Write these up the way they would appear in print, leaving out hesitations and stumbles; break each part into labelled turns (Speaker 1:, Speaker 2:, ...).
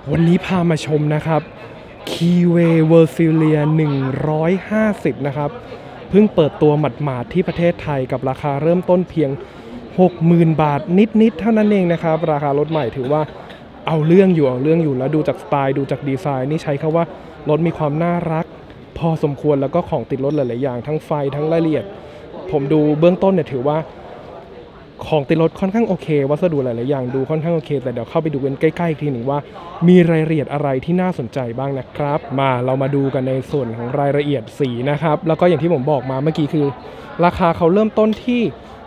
Speaker 1: วันนี้พามาชมนะครับ Keyway Versalia 150นะครับเพิ่งเปิดตัวหมาดๆที่ประเทศไทยกับราคาเริ่มต้นเพียง 60,000 บาทนิดๆเท่านั้นเองนะครับราคารถใหม่ถือว่าเอาเรื่องอยู่แล้วดูจากสไตล์ดูจากดีไซน์นี่ใช้คำว่ารถมีความน่ารักพอสมควรแล้วก็ของติดรถหลายๆอย่างทั้งไฟทั้งรายละเอียดผมดูเบื้องต้นเนี่ยถือว่าของติดรถค่อนข้างโอเควัสดุหลายๆอย่างดูค่อนข้างโอเคแต่เดี๋ยวเข้าไปดูกันใกล้ๆอีกทีหนึ่งว่ามีรายละเอียดอะไรที่น่าสนใจบ้างนะครับเรามาดูกันในส่วนของรายละเอียดสีนะครับแล้วก็อย่างที่ผมบอกมาเมื่อกี้คือราคาเขาเริ่มต้นที่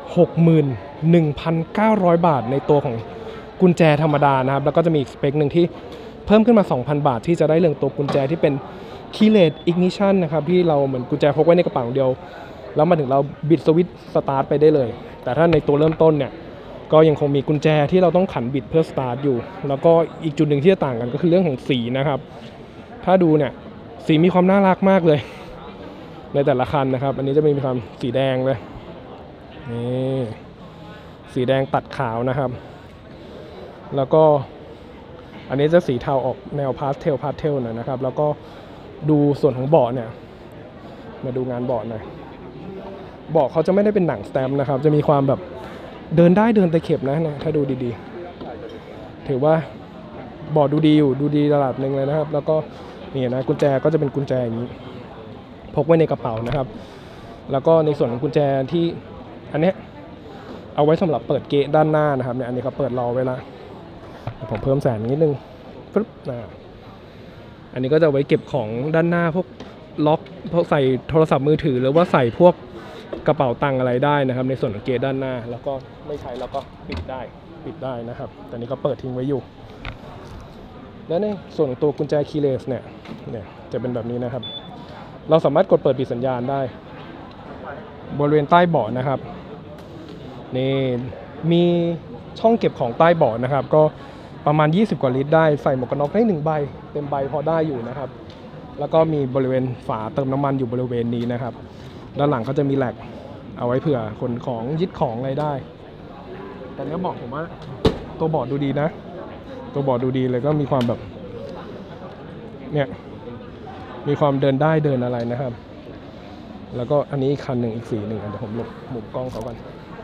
Speaker 1: 61,900 บาทในตัวของกุญแจธรรมดานะครับแล้วก็จะมีอีกสเปคหนึ่งที่เพิ่มขึ้นมา 2,000 บาทที่จะได้เรื่องตัวกุญแจที่เป็น Keyless Ignition นะครับที่เราเหมือนกุญแจพกไว้ในกระเป๋าเดียวแล้วมาถึงเราบิดสวิตช์สตาร์ทไปได้เลยแต่ถ้าในตัวเริ่มต้นเนี่ยก็ยังคงมีกุญแจที่เราต้องขันบิดเพื่อสตาร์ทอยู่แล้วก็อีกจุดหนึ่งที่จะต่างกันก็คือเรื่องของสีนะครับถ้าดูเนี่ยสีมีความน่ารักมากเลยในแต่ละคันนะครับอันนี้จะมีความสีแดงเลยนี่สีแดงตัดขาวนะครับแล้วก็อันนี้จะสีเทาออกแนวพาสเทลหน่อยนะครับแล้วก็ดูส่วนของเบาะเนี่ยมาดูงานเบาะหน่อยเบาะเขาจะไม่ได้เป็นหนังสแตมป์นะครับจะมีความแบบเดินได้เดินตะเข็บนะถ้าดูดีๆถือว่าเบาะดูดีอยู่ดูดีระดับหนึ่งเลยนะครับแล้วก็นี่นะกุญแจก็จะเป็นกุญแจอย่างนี้พกไว้ในกระเป๋านะครับแล้วก็ในส่วนของกุญแจที่อันนี้เอาไว้สำหรับเปิดเกะด้านหน้านะครับเนี่ยอันนี้เขาเปิดรอไว้แล้วผมเพิ่มแสงนิดนึงปึ๊บอันนี้ก็จะไว้เก็บของด้านหน้าพวกล็อกพวกใส่โทรศัพท์มือถือหรือว่าใส่พวกกระเป๋าตังค์อะไรได้นะครับในส่วนของเกะด้านหน้าแล้วก็ไม่ใช้แล้วก็ปิดได้นะครับแต่นี้ก็เปิดทิ้งไว้อยู่และในส่วนของตัวกุญแจคีย์เลสเนี่ยจะเป็นแบบนี้นะครับเราสามารถกดเปิดปิดสัญญาณได้บริเวณใต้เบาะนะครับนี่มีช่องเก็บของใต้เบาะนะครับก็ประมาณ20 กว่าลิตรได้ใส่หมวกกันน็อกได้1ใบเต็มใบพอได้อยู่นะครับแล้วก็มีบริเวณฝาเติมน้ำมันอยู่บริเวณนี้นะครับด้านหลังก็จะมีแหลกเอาไว้เผื่อขนของยึดของอะไรได้แต่เนี้ยบอกผมว่าตัวเบาะดูดีนะตัวเบาะดูดีเลยก็มีความแบบเนี่ยมีความเดินได้เดินอะไรนะครับแล้วก็อันนี้อีกคันหนึ่งอีกสีหนึ่งเดี๋ยวผมหลบมุมกล้องเขากัน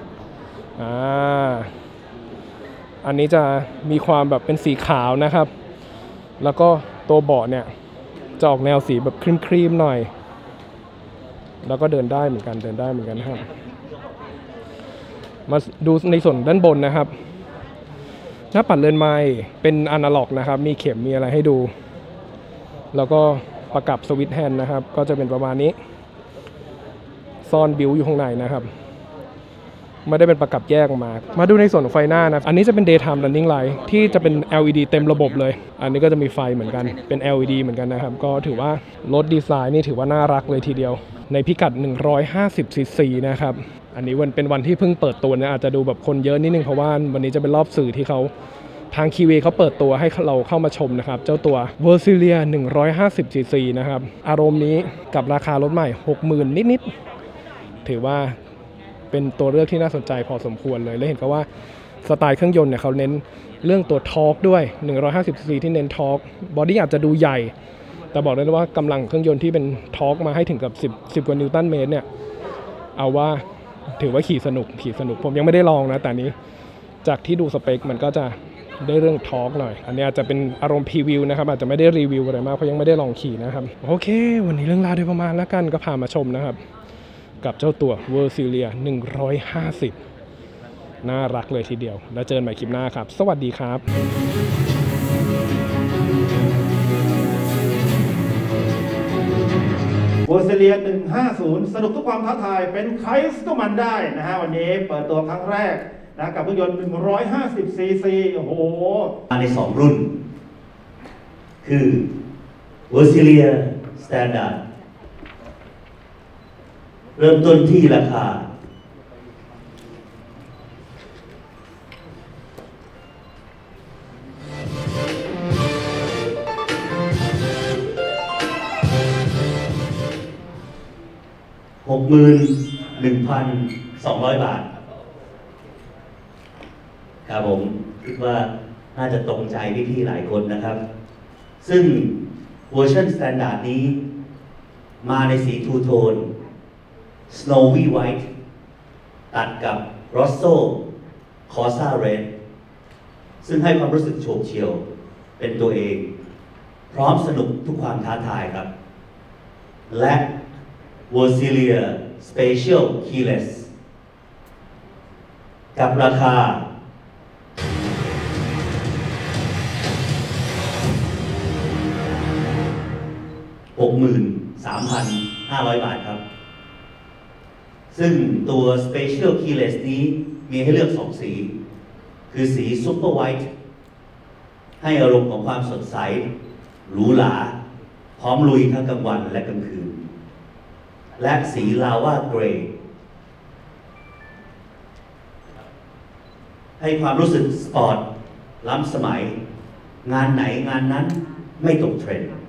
Speaker 1: อันนี้จะมีความแบบเป็นสีขาวนะครับแล้วก็ตัวเบาะเนี่ยจะออกแนวสีแบบครีมๆหน่อยแล้วก็เดินได้เหมือนกันนะครับมาดูในส่วนด้านบนนะครับหน้าปัดเรือนไม้เป็นอนาล็อกนะครับมีเข็มมีอะไรให้ดูแล้วก็ประกับสวิตช์แฮนด์นะครับก็จะเป็นประมาณนี้ซ่อนบิวอยู่ข้างในนะครับไม่ได้เป็นประกับแยกออกมาดูในส่วนของไฟหน้านะอันนี้จะเป็น daytime running light ที่จะเป็น LED เต็มระบบเลยอันนี้ก็จะมีไฟเหมือนกันเป็น LED เหมือนกันนะครับก็ถือว่ารถดีไซน์นี่ถือว่าน่ารักเลยทีเดียวในพิกัด150 cc นะครับอันนี้เป็นวันที่เพิ่งเปิดตัวนะอาจจะดูแบบคนเยอะนิดนึงเพราะว่าวันนี้จะเป็นรอบสื่อที่เขาทาง Keyway เขาเปิดตัวให้เราเข้ามาชมนะครับเจ้าตัว Versalia 150 cc นะครับอารมณ์นี้กับราคารถใหม่ 60,000 นิดๆถือว่าเป็นตัวเลือกที่น่าสนใจพอสมควรเลยและเห็นเขาว่าสไตล์เครื่องยนต์เนี่ยเขาเน้นเรื่องตัวทอร์กด้วย150 cc ที่เน้นทอร์กบอดี้อาจจะดูใหญ่แต่บอกได้เลยว่ากำลังเครื่องยนต์ที่เป็นทอร์กมาให้ถึงกับ10 กว่านิวตันเมตรเนี่ยเอาว่าถือว่าขี่สนุกผมยังไม่ได้ลองนะแต่นี้จากที่ดูสเปคมันก็จะได้เรื่องทอร์กหน่อยอันนี้อาจจะเป็นอารมณ์พรีวิวนะครับอาจจะไม่ได้รีวิวอะไรมากเพราะยังไม่ได้ลองขี่นะครับโอเควันนี้เรื่องราวโดยประมาณแล้วกันก็พามาชมนะครับกับเจ้าตัว Versalia 150น่ารักเลยทีเดียวแล้วเจอกันใหม่คลิปหน้าครับสวัสดีครับ
Speaker 2: Versalia 150สนุกทุกความท้าทายเป็นใครก็มันได้นะฮะวันนี้เปิดตัวครั้งแรกนะกับเครื่องยนต์150 cc โอ้โห
Speaker 3: มาใน2รุ่นคือ Versalia Standard เริ่มต้นที่ราคา61,200 บาทครับผมคิดว่าน่าจะตรงใจพี่ๆหลายคนนะครับ ซึ่งเวอร์ชันสแตนดาร์ดนี้มาในสีทูโทน Snowy White ตัดกับ Rosso Corsa Red ซึ่งให้ความรู้สึกโฉบเฉี่ยวเป็นตัวเอง พร้อมสนุกทุกความท้าทายครับ และ Versilia Special Keyless กับราคา 63,500 บาทครับ ซึ่งตัว Special Keyless นี้มีให้เลือก 2 สี คือสี Super White ให้อารมณ์ของความสดใส หรูหรา พร้อมลุยทั้งกลางวันและกลางคืน และสี Lava Grey ให้ความรู้สึกสปอร์ต ล้ำสมัย งานไหนงานนั้นไม่ตกเทรนด์